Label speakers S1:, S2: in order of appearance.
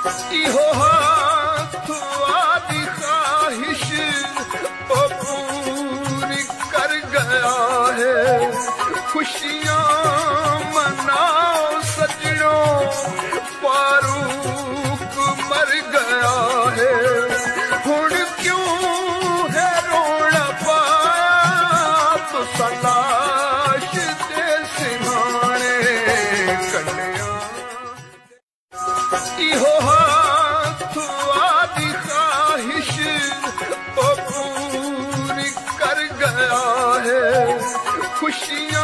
S1: इहो हाथ आदि ख्वाहिश ओ पूरी कर गया है। खुशियां मनाओ सजनों, फारूक मर गया है। हुण क्यों है रोना पाया तो सलाश दे सिंहाने कन्या। इहो हाथ आदि ख्वाहिश ओ पूरी कर गया है। खुशियां